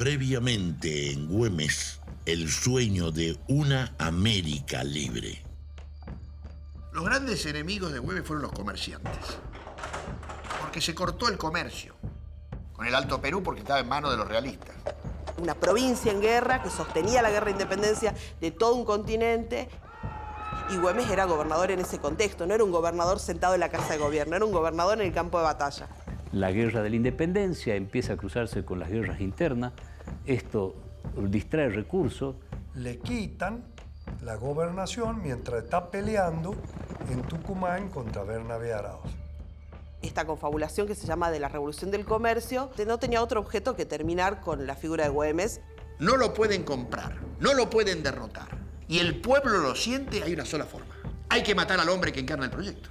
Previamente en Güemes, el sueño de una América libre. Los grandes enemigos de Güemes fueron los comerciantes, porque se cortó el comercio con el Alto Perú porque estaba en manos de los realistas. Una provincia en guerra que sostenía la guerra de independencia de todo un continente. Y Güemes era gobernador en ese contexto, no era un gobernador sentado en la casa de gobierno, era un gobernador en el campo de batalla. La guerra de la independencia empieza a cruzarse con las guerras internas. Esto distrae recursos. Le quitan la gobernación mientras está peleando en Tucumán contra Bernabé Arauz. Esta confabulación que se llama de la Revolución del Comercio no tenía otro objeto que terminar con la figura de Güemes. No lo pueden comprar, no lo pueden derrotar. Y el pueblo lo siente, hay una sola forma. Hay que matar al hombre que encarna el proyecto.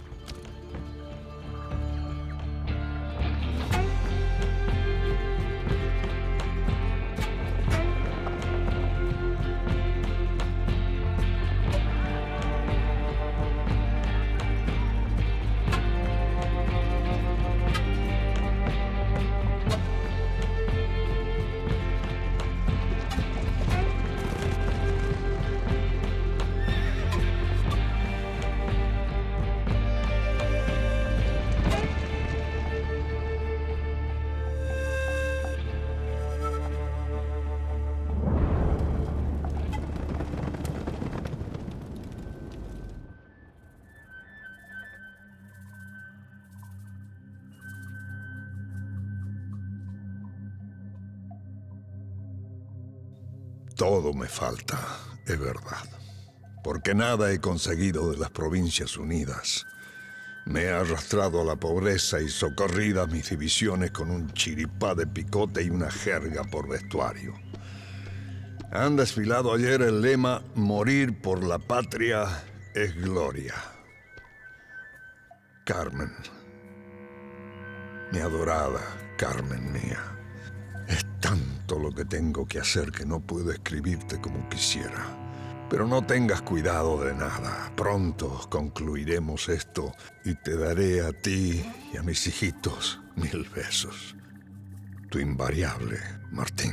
Todo me falta, es verdad, porque nada he conseguido de las Provincias Unidas. Me he arrastrado a la pobreza y socorrido a mis divisiones con un chiripá de picote y una jerga por vestuario. Han desfilado ayer el lema «Morir por la patria es gloria». Carmen, mi adorada Carmen mía, es tanto lo que tengo que hacer que no puedo escribirte como quisiera. Pero no tengas cuidado de nada. Pronto concluiremos esto y te daré a ti y a mis hijitos 1000 besos. Tu invariable, Martín.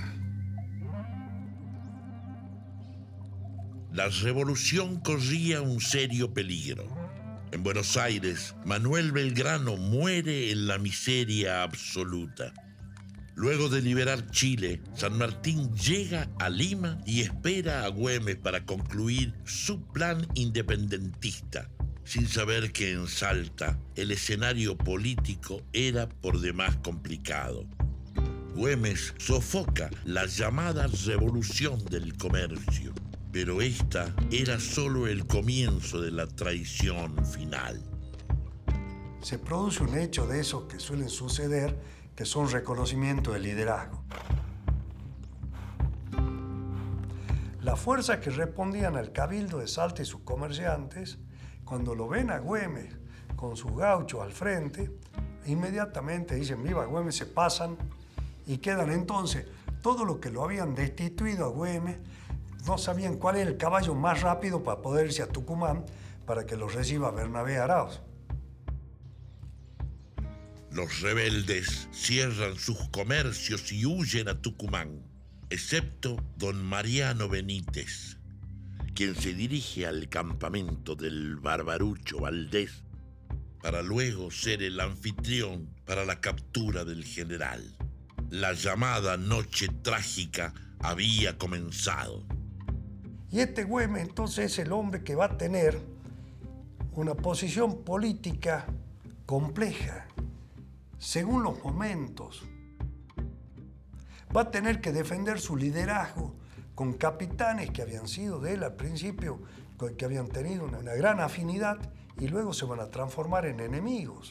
La revolución corría un serio peligro. En Buenos Aires, Manuel Belgrano muere en la miseria absoluta. Luego de liberar Chile, San Martín llega a Lima y espera a Güemes para concluir su plan independentista, sin saber que en Salta el escenario político era por demás complicado. Güemes sofoca la llamada Revolución del Comercio, pero esta era solo el comienzo de la traición final. Se produce un hecho de esos que suelen suceder, que son reconocimiento de liderazgo. Las fuerzas que respondían al Cabildo de Salta y sus comerciantes, cuando lo ven a Güemes con sus gauchos al frente, inmediatamente dicen «Viva Güemes», se pasan y quedan entonces todos los que lo habían destituido a Güemes, no sabían cuál era el caballo más rápido para poder irse a Tucumán para que los reciba Bernabé Arauz. Los rebeldes cierran sus comercios y huyen a Tucumán, excepto don Mariano Benítez, quien se dirige al campamento del Barbarucho Valdés para luego ser el anfitrión para la captura del general. La llamada noche trágica había comenzado. Y este Güemes entonces es el hombre que va a tener una posición política compleja, según los momentos. Va a tener que defender su liderazgo con capitanes que habían sido de él al principio, que habían tenido una gran afinidad y luego se van a transformar en enemigos.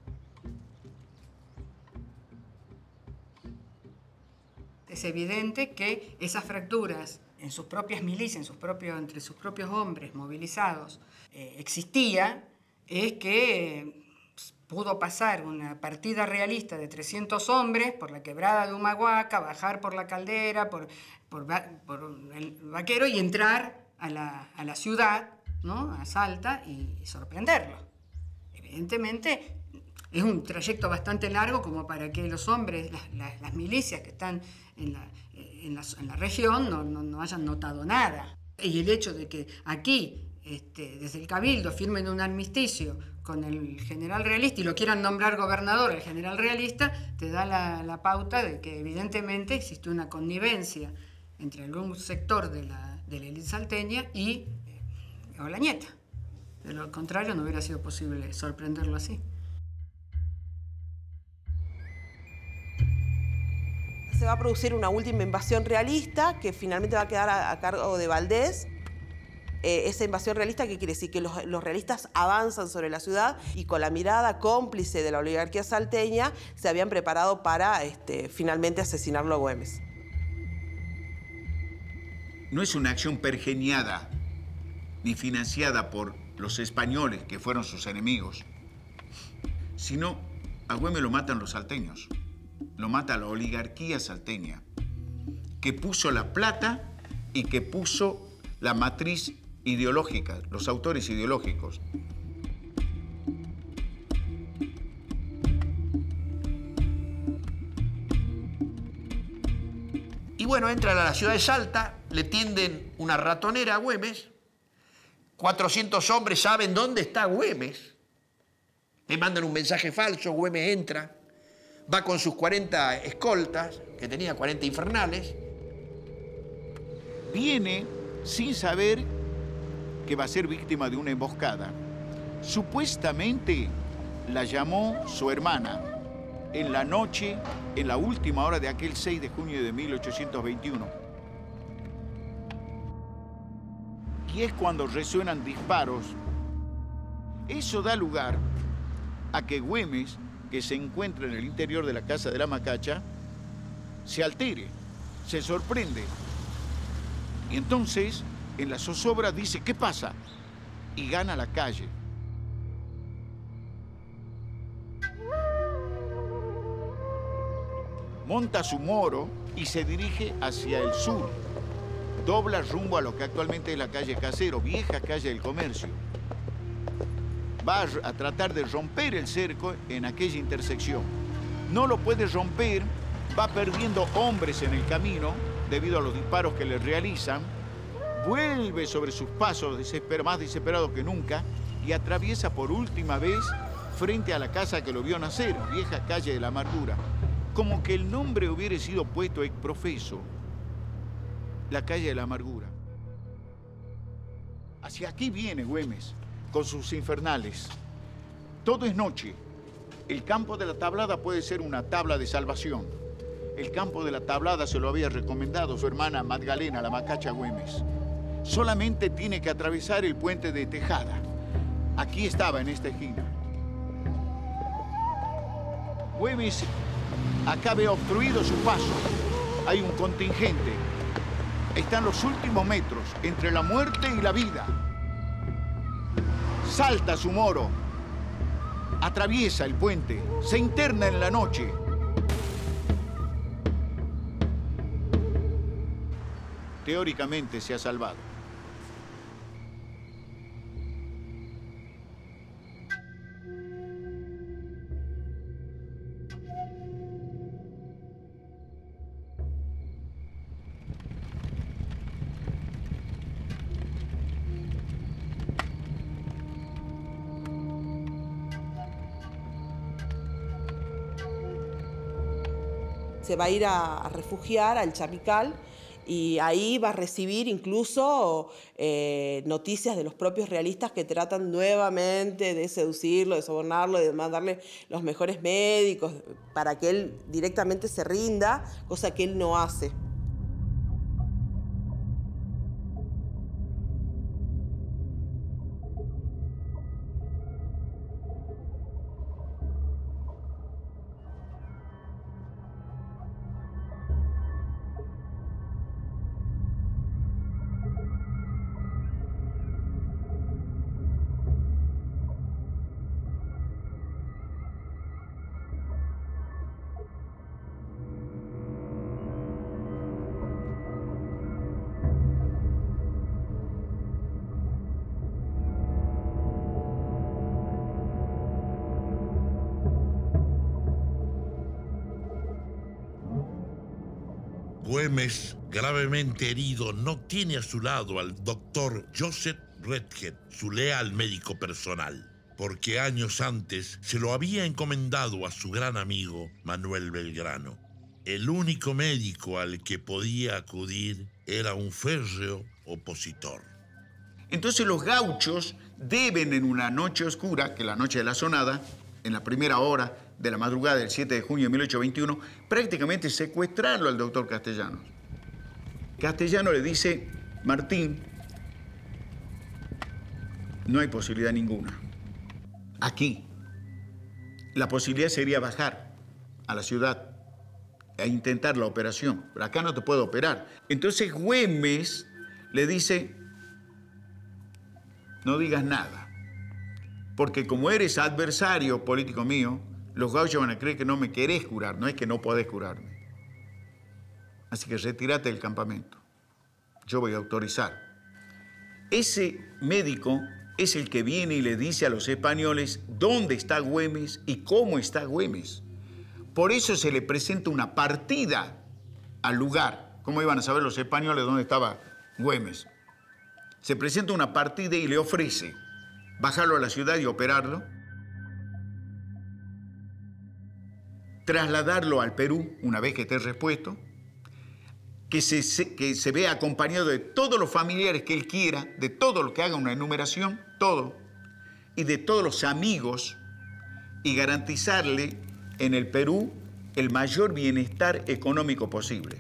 Es evidente que esas fracturas en sus propias milicias, entre sus propios hombres movilizados, existía, es que pudo pasar una partida realista de 300 hombres por la quebrada de Humahuaca, bajar por la Caldera, por el Vaquero y entrar a la ciudad, ¿no?, a Salta, y sorprenderlo. Evidentemente, es un trayecto bastante largo como para que los hombres, las milicias que están en la región no hayan notado nada. Y el hecho de que aquí, desde el Cabildo, firmen un armisticio con el general realista y lo quieran nombrar gobernador el general realista, te da la pauta de que evidentemente existe una connivencia entre algún sector de la élite salteña y Olañeta. De lo contrario, no hubiera sido posible sorprenderlo así. Se va a producir una última invasión realista que finalmente va a quedar a cargo de Valdés. Esa invasión realista, ¿qué quiere decir? Que los realistas avanzan sobre la ciudad y con la mirada cómplice de la oligarquía salteña se habían preparado para finalmente asesinarlo a Güemes. No es una acción pergeniada ni financiada por los españoles, que fueron sus enemigos, sino a Güemes lo matan los salteños. Lo mata la oligarquía salteña, que puso la plata y que puso la matriz ideológica, los autores ideológicos. Y bueno, entran a la ciudad de Salta, le tienden una ratonera a Güemes, 400 hombres saben dónde está Güemes, le mandan un mensaje falso, Güemes entra, va con sus 40 escoltas, que tenía 40 infernales. Viene sin saber que va a ser víctima de una emboscada. Supuestamente la llamó su hermana en la noche, en la última hora de aquel 6 de junio de 1821. Y es cuando resuenan disparos. Eso da lugar a que Güemes, que se encuentra en el interior de la casa de la Macacha, se altere, se sorprende. Y entonces, en la zozobra, dice, ¿qué pasa? Y gana la calle. Monta su moro y se dirige hacia el sur. Dobla rumbo a lo que actualmente es la calle Casero, vieja calle del comercio. Va a tratar de romper el cerco en aquella intersección. No lo puede romper, va perdiendo hombres en el camino debido a los disparos que le realizan, vuelve sobre sus pasos más desesperado que nunca y atraviesa por última vez frente a la casa que lo vio nacer, vieja calle de la Amargura. Como que el nombre hubiera sido puesto ex profeso, la calle de la Amargura. Hacia aquí viene Güemes con sus infernales. Todo es noche. El campo de la Tablada puede ser una tabla de salvación. El campo de la Tablada se lo había recomendado su hermana Magdalena, la Macacha Güemes. Solamente tiene que atravesar el puente de Tejada. Aquí estaba, en esta esquina. Güemes acá ve obstruido su paso. Hay un contingente. Están los últimos metros entre la muerte y la vida. Salta su moro, atraviesa el puente, se interna en la noche. Teóricamente se ha salvado. Se va a ir a refugiar al Chamical y ahí va a recibir incluso noticias de los propios realistas que tratan nuevamente de seducirlo, de sobornarlo, de mandarle los mejores médicos para que él directamente se rinda, cosa que él no hace. Güemes, gravemente herido, no tiene a su lado al doctor Joseph Bredhead, su leal médico personal, porque años antes se lo había encomendado a su gran amigo Manuel Belgrano. El único médico al que podía acudir era un férreo opositor. Entonces los gauchos deben en una noche oscura, que es la noche de la sonada, en la primera hora de la madrugada del 7 de junio de 1821, prácticamente secuestrarlo al doctor Castellanos. Castellano le dice: Martín, no hay posibilidad ninguna. Aquí, la posibilidad sería bajar a la ciudad e intentar la operación, pero acá no te puedo operar. Entonces Güemes le dice: no digas nada, porque como eres adversario político mío, los gauchos van a creer que no me querés curar, no es que no podés curarme. Así que retírate del campamento. Yo voy a autorizar. Ese médico es el que viene y le dice a los españoles dónde está Güemes y cómo está Güemes. Por eso se le presenta una partida al lugar. ¿Cómo iban a saber los españoles dónde estaba Güemes? Se presenta una partida y le ofrece bajarlo a la ciudad y operarlo, trasladarlo al Perú una vez que esté repuesto, que se vea acompañado de todos los familiares que él quiera, de todo lo que haga una enumeración, todo, y de todos los amigos, y garantizarle en el Perú el mayor bienestar económico posible.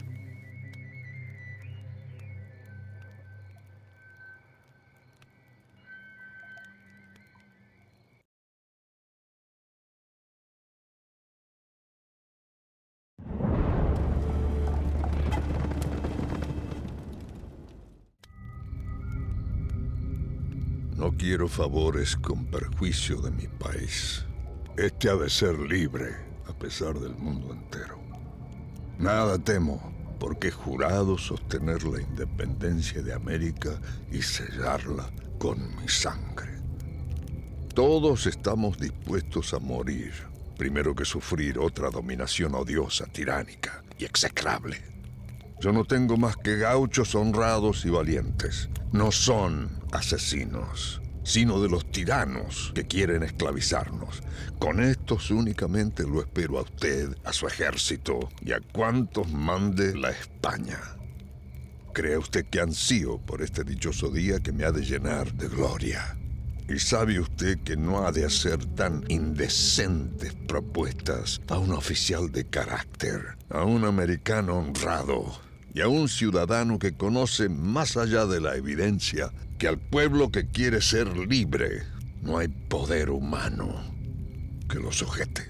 No quiero favores con perjuicio de mi país. Este ha de ser libre, a pesar del mundo entero. Nada temo, porque he jurado sostener la independencia de América y sellarla con mi sangre. Todos estamos dispuestos a morir, primero que sufrir otra dominación odiosa, tiránica y execrable. Yo no tengo más que gauchos honrados y valientes. No son asesinos, sino de los tiranos que quieren esclavizarnos. Con estos únicamente lo espero a usted, a su ejército y a cuantos mande la España. ¿Cree usted que ansío por este dichoso día que me ha de llenar de gloria? ¿Y sabe usted que no ha de hacer tan indecentes propuestas a un oficial de carácter, a un americano honrado y a un ciudadano que conoce más allá de la evidencia que al pueblo que quiere ser libre no hay poder humano que lo sujete?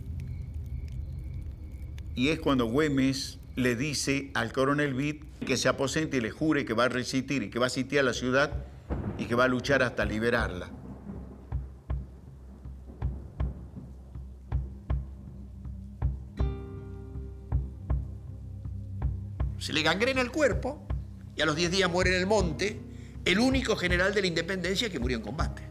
Y es cuando Güemes le dice al coronel Vitt que se aposente y le jure que va a resistir y que va a sitiar la ciudad y que va a luchar hasta liberarla. Se le gangrena el cuerpo y a los 10 días muere en el monte el único general de la independencia que murió en combate.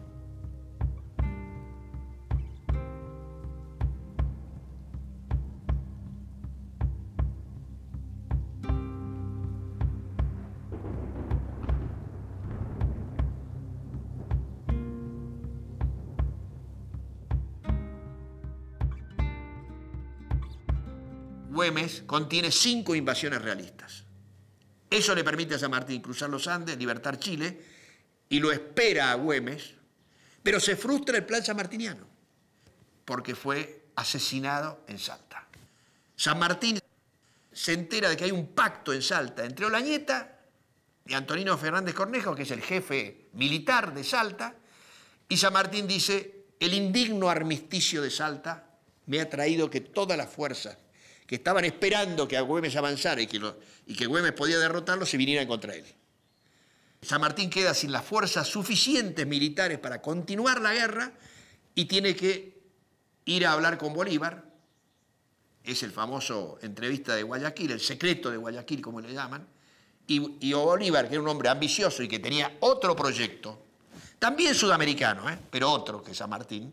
Güemes contiene 5 invasiones realistas. Eso le permite a San Martín cruzar los Andes, libertar Chile, y lo espera a Güemes, pero se frustra el plan sanmartiniano, porque fue asesinado en Salta. San Martín se entera de que hay un pacto en Salta entre Olañeta y Antonino Fernández Cornejo, que es el jefe militar de Salta, y San Martín dice: el indigno armisticio de Salta me ha traído que todas las fuerzas que estaban esperando que a Güemes avanzara y que Güemes podía derrotarlo, se vinieran contra él. San Martín queda sin las fuerzas suficientes militares para continuar la guerra y tiene que ir a hablar con Bolívar. Es el famoso entrevista de Guayaquil, el secreto de Guayaquil, como le llaman. Y Bolívar, que era un hombre ambicioso y que tenía otro proyecto, también sudamericano, pero otro que San Martín,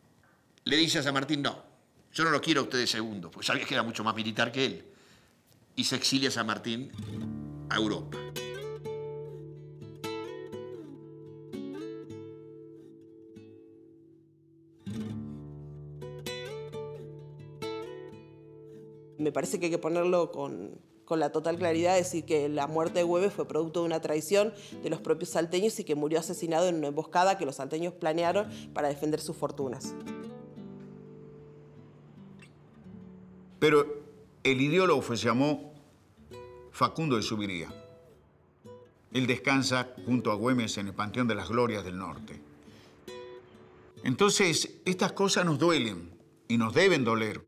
le dice a San Martín: no, yo no lo quiero a usted de segundo, porque sabía que era mucho más militar que él. y se exilia San Martín a Europa. Me parece que hay que ponerlo con la total claridad, decir que la muerte de Güemes fue producto de una traición de los propios salteños y que murió asesinado en una emboscada que los salteños planearon para defender sus fortunas. Pero el ideólogo se llamó Facundo de Zuviría. Él descansa junto a Güemes en el Panteón de las Glorias del Norte. Entonces, estas cosas nos duelen y nos deben doler.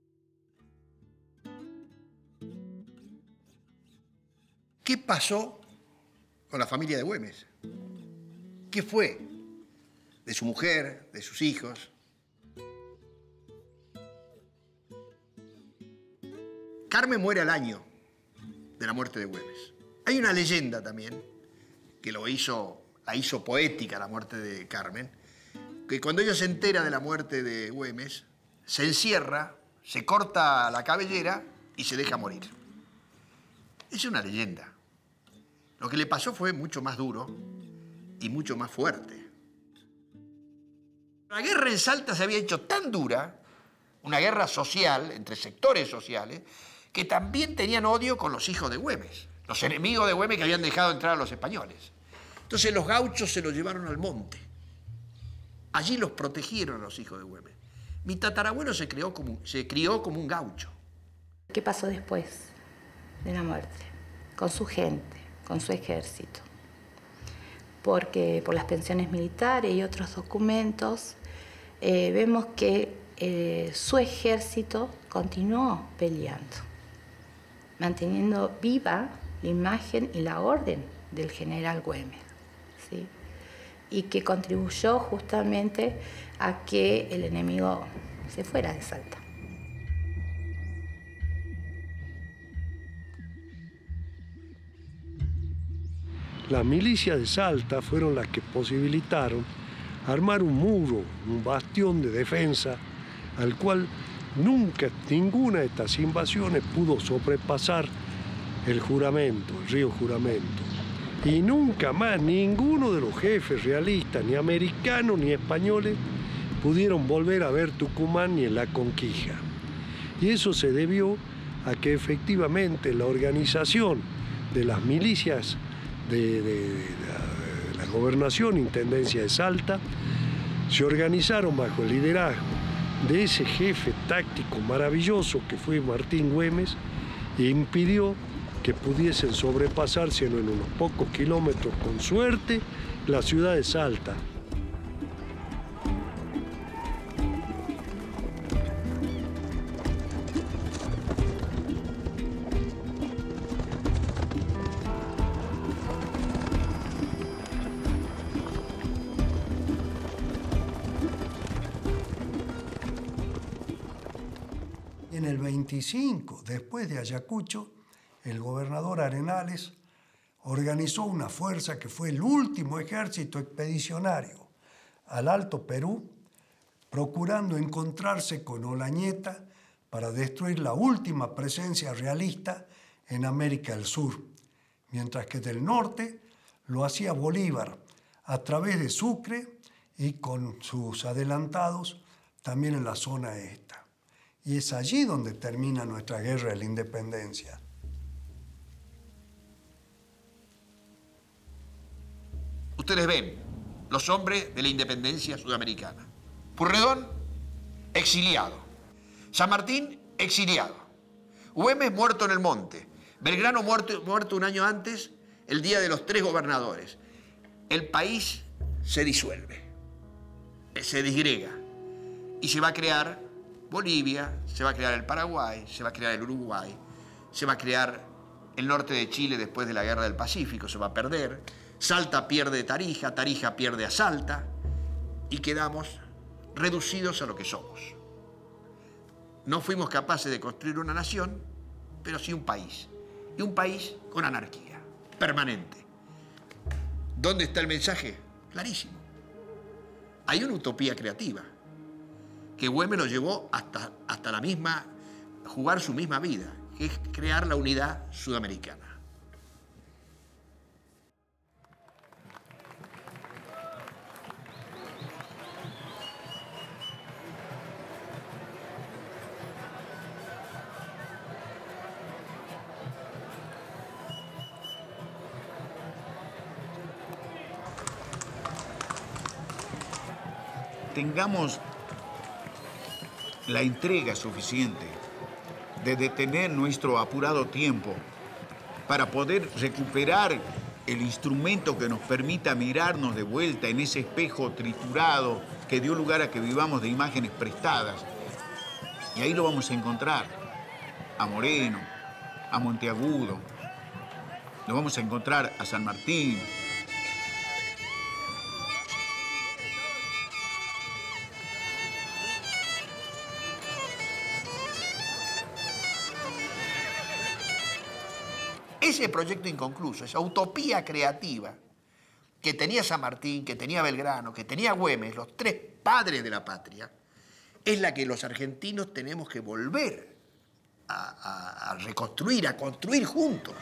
¿Qué pasó con la familia de Güemes? ¿Qué fue de su mujer, de sus hijos? Carmen muere al año de la muerte de Güemes. Hay una leyenda también, que la hizo poética la muerte de Carmen, que cuando ella se entera de la muerte de Güemes, se encierra, se corta la cabellera y se deja morir. Es una leyenda. Lo que le pasó fue mucho más duro y mucho más fuerte. La guerra en Salta se había hecho tan dura, una guerra social, entre sectores sociales, que también tenían odio con los hijos de Güemes, los enemigos de Güemes que habían dejado entrar a los españoles. Entonces los gauchos se los llevaron al monte. Allí los protegieron a los hijos de Güemes. Mi tatarabuelo se crió como un gaucho. ¿Qué pasó después de la muerte? Con su gente, con su ejército. Porque por las pensiones militares y otros documentos vemos que su ejército continuó peleando, manteniendo viva la imagen y la orden del general Güemes, ¿sí? Y que contribuyó justamente a que el enemigo se fuera de Salta. Las milicias de Salta fueron las que posibilitaron armar un muro, un bastión de defensa, al cual nunca ninguna de estas invasiones pudo sobrepasar el juramento, el río Juramento. Y nunca más ninguno de los jefes realistas, ni americanos ni españoles, pudieron volver a ver Tucumán ni en la Conquija. Y eso se debió a que efectivamente la organización de las milicias de la gobernación, intendencia de Salta, se organizaron bajo el liderazgo de ese jefe táctico maravilloso que fue Martín Güemes e impidió que pudiesen sobrepasarse en unos pocos kilómetros, con suerte, la ciudad de Salta. En el 25, después de Ayacucho, el gobernador Arenales organizó una fuerza que fue el último ejército expedicionario al Alto Perú, procurando encontrarse con Olañeta para destruir la última presencia realista en América del Sur, mientras que del norte lo hacía Bolívar a través de Sucre y con sus adelantados también en la zona esta. Y es allí donde termina nuestra guerra de la independencia. Ustedes ven los hombres de la independencia sudamericana. Purredón, exiliado. San Martín, exiliado. Güemes, muerto en el monte. Belgrano, muerto un año antes, el día de los 3 gobernadores. El país se disuelve, se disgrega y se va a crear Bolivia, se va a crear el Paraguay, se va a crear el Uruguay, se va a crear el norte de Chile después de la Guerra del Pacífico, se va a perder. Salta pierde Tarija, Tarija pierde a Salta y quedamos reducidos a lo que somos. No fuimos capaces de construir una nación, pero sí un país. Y un país con anarquía permanente. ¿Dónde está el mensaje? Clarísimo. Hay una utopía creativa que Güemes nos llevó hasta la misma, jugar su misma vida. que es crear la unidad sudamericana. Tengamos la entrega suficiente de detener nuestro apurado tiempo para poder recuperar el instrumento que nos permita mirarnos de vuelta en ese espejo triturado que dio lugar a que vivamos de imágenes prestadas. Y ahí lo vamos a encontrar, a Moreno, a Monteagudo, lo vamos a encontrar a San Martín. Ese proyecto inconcluso, esa utopía creativa que tenía San Martín, que tenía Belgrano, que tenía Güemes, los tres padres de la patria, es la que los argentinos tenemos que volver a reconstruir, a construir juntos.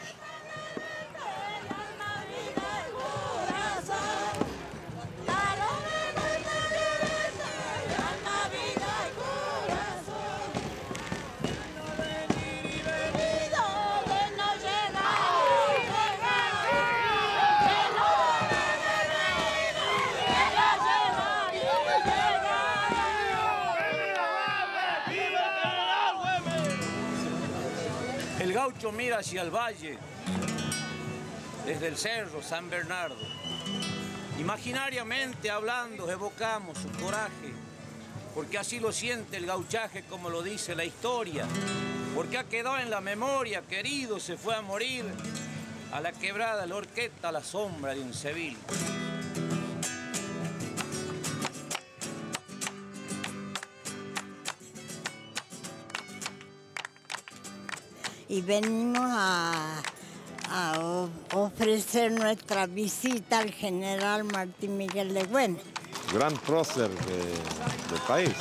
El gaucho mira hacia el valle, desde el cerro San Bernardo. Imaginariamente hablando, evocamos su coraje, porque así lo siente el gauchaje como lo dice la historia, porque ha quedado en la memoria, querido, se fue a morir a la quebrada la horqueta a la sombra de un civil. Y venimos a ofrecer nuestra visita al general Martín Miguel de Güemes. Gran prócer del país.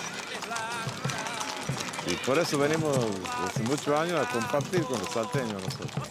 Y por eso venimos desde muchos años a compartir con los salteños nosotros.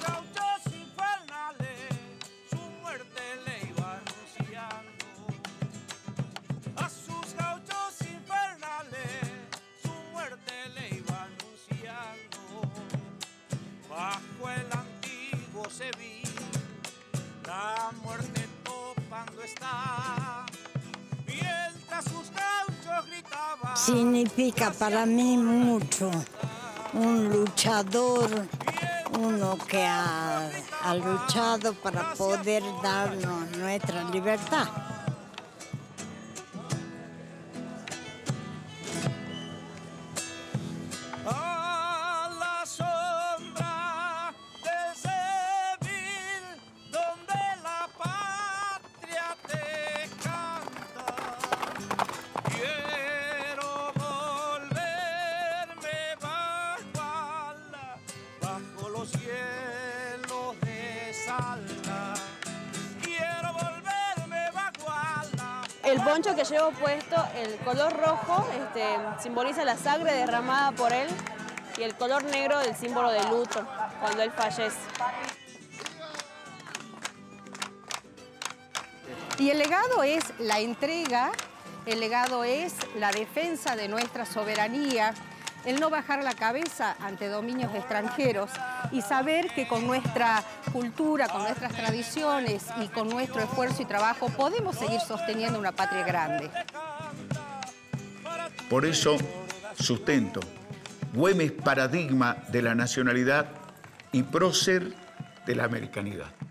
Bajo el antiguo Sevilla, la muerte topando está, mientras sus gauchos gritaban. Significa para mí mucho, un luchador, uno que ha luchado para poder darnos nuestra libertad. El poncho que llevo puesto, el color rojo, simboliza la sangre derramada por él, y el color negro, el símbolo de luto, cuando él fallece. Y el legado es la entrega, el legado es la defensa de nuestra soberanía, el no bajar la cabeza ante dominios extranjeros y saber que con nuestra cultura, con nuestras tradiciones y con nuestro esfuerzo y trabajo podemos seguir sosteniendo una patria grande. Por eso sustento Güemes paradigma de la nacionalidad y prócer de la americanidad.